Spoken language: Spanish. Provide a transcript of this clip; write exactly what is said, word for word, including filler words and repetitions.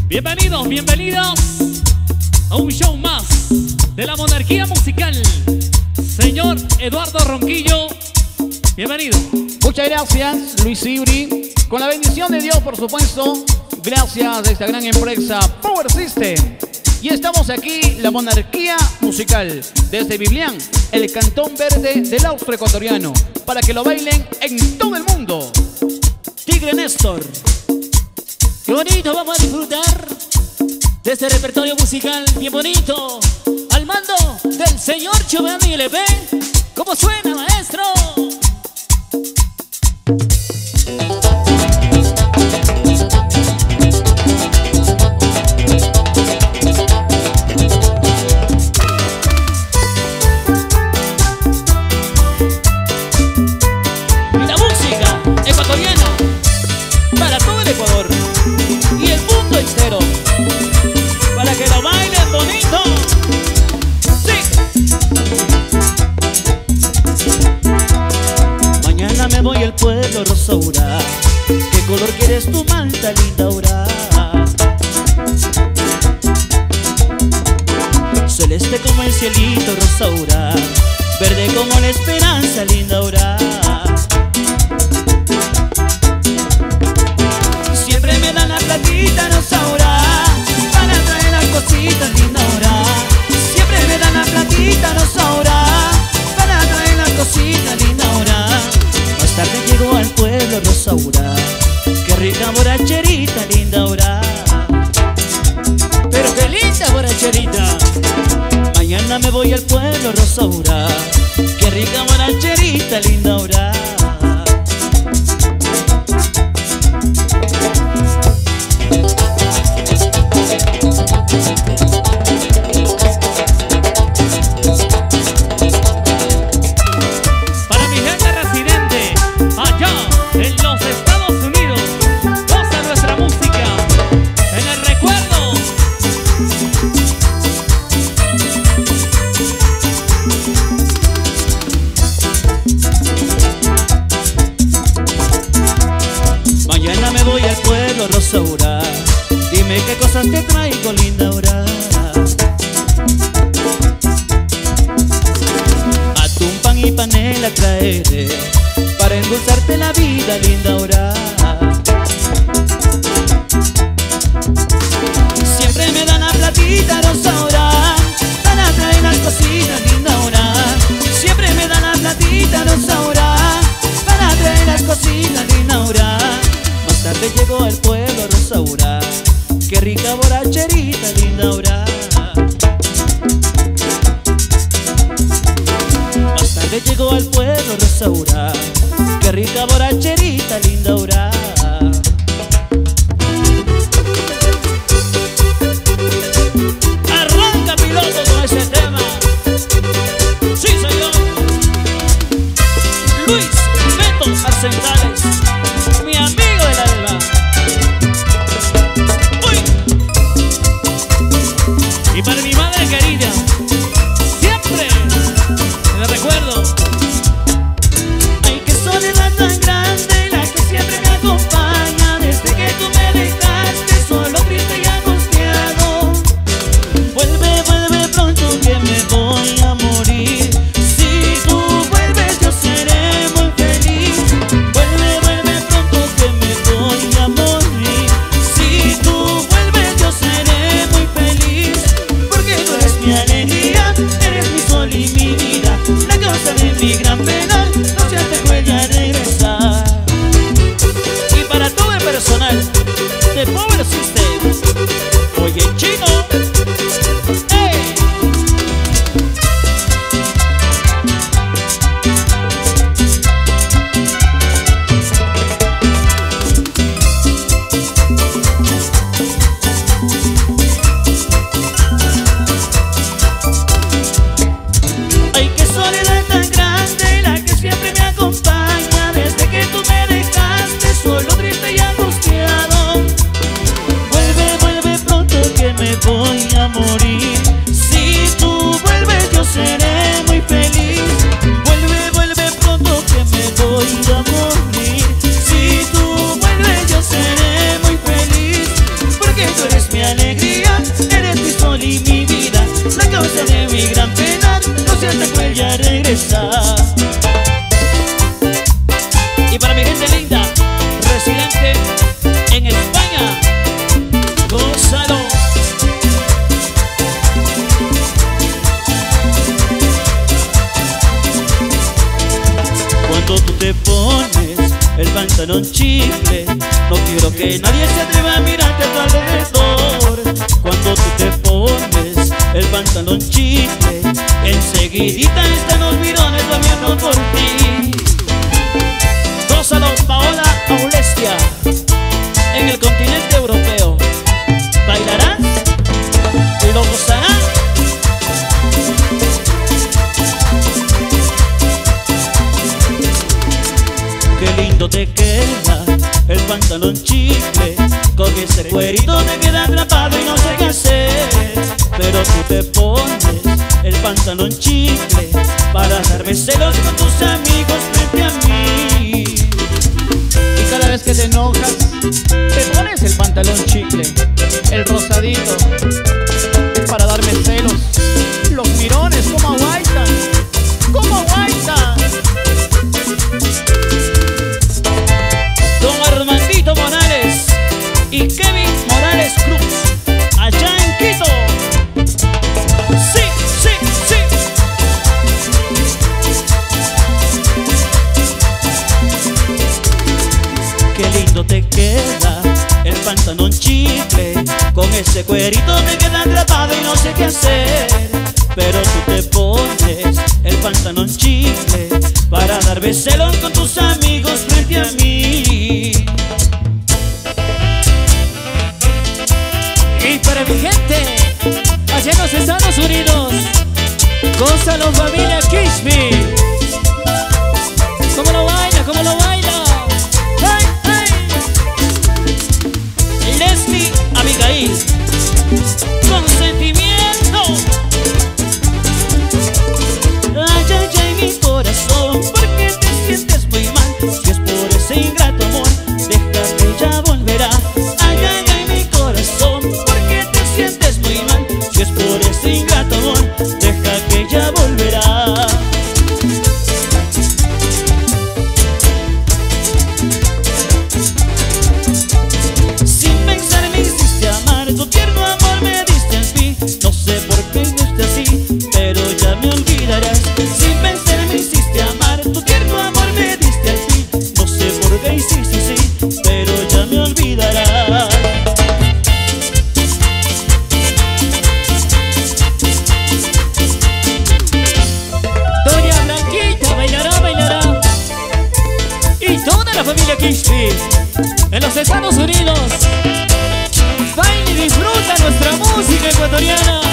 Bienvenidos, bienvenidos a un show más de la monarquía musical. Señor Eduardo Ronquillo, bienvenido. Muchas gracias, Luis Ibri. Con la bendición de Dios, por supuesto. Gracias a esta gran empresa Power System. Y estamos aquí, la monarquía musical, desde Biblián, el cantón verde del Austro ecuatoriano, para que lo bailen en todo el mundo. Tigre Néstor. Qué bonito, vamos a disfrutar de este repertorio musical bien bonito, al mando del señor Giovanni L P. ¿Cómo suena, maestro? Y la música ecuatoriana para todo el Ecuador y el mundo entero, para que lo bailen bonito. Sí. Mañana me voy al pueblo, Rosaura. ¿Qué color quieres tu manta, linda aura? Celeste como el cielito, Rosaura. Verde como la esperanza, linda aura. Siempre me dan la platita, Rosaura, para traer las cositas, linda aura. Siempre me dan la platita, Rosaura, para traer las cositas, linda aura. Más tarde llego al pueblo, Rosaura. Qué rica borracherita, linda aura. Pero qué linda borracherita. Mañana me voy al pueblo, Rosaura. Qué rica borracherita, linda aura. Para mi gente residente allá en los Estados Unidos, goza nuestra música en el recuerdo. Mañana me voy al pueblo, Rosaura. Dime qué cosas te traigo, linda aura. Atún, pan y panela traeré para endulzarte la vida, linda aura. Siempre me dan la platita, Rosaura, para traer las cositas, linda aura. Siempre me dan la platita, Rosaura, para traer las cositas, linda aura. Más tarde llego al pueblo, Rosaura. Qué rica borracherita, linda aura. Más tarde llego al pueblo, Rosaura. Qué rica borracherita, linda aura. Arranca, piloto, con ese tema. Sí, señor. Luis Beto Arcentales, mi amigo del alma. Y para mi madre querida, siempre le recuerdo. Ay, que soledad tan grande, la que siempre me acompaña. Desde que tú me dejaste solo, triste y angustiado. Vuelve, vuelve pronto que me voy a morir. Si tú vuelves yo seré muy feliz. Vuelve, vuelve pantalón chicle. No quiero que nadie se atreva a mirarte a tu alrededor. Cuando tú te pones el pantalón chicle, enseguidita están los mirones durmiendo por ti. Gózalo, Paola Aulestia, en el continente europeo. ¿Bailarás? ¿Lo gozarás? Qué lindo te queda el pantalón chicle. Con ese cuerito te queda atrapado y no sé qué hacer. Pero tú te pones el pantalón chicle para darme celos con tus amigos frente a mí. Y cada vez que te enojas, te pones el pantalón chicle, el rosadito, para darme celos. Los mirones, como aguaitan, como aguaitan. Don Armandito Morales y Kevin Morales Cruz, allá en Quito. Sí, sí, sí. Qué lindo te queda el pantalón chicle. Con ese cuerito te queda atrapado y no sé qué hacer. Pero tú te pones el pantalón chicle para darme celos con tus amigos frente a mí. Y para mi gente allá en los Estados Unidos, gózalo familia Kishmi. ¿Cómo lo baila? ¿Cómo lo baila? ¡Hey, hey! Leslie Abigail, con sentimiento. Ay, ay, ay, mi corazón, ¿por qué te sientes muy mal? Si es por ese ingrato amor, deja que ella volverá. Ay, ay, ay, mi corazón, ¿por qué te sientes muy mal? Si es por ese ingrato amor, deja que ella volverá. Sin pensar me hiciste amar, tu tierno amor me diste en fin. No sé por qué no estás así, pero ya me olvidarás. Sin pensar me hiciste amar, tu tierno amor me diste en fin. No sé por qué hiciste así, pero ya me olvidarás. Doña Blanquita bailará, bailará. Y toda la familia Kishmi en los Estados Unidos, baila y disfruta nuestra música ecuatoriana.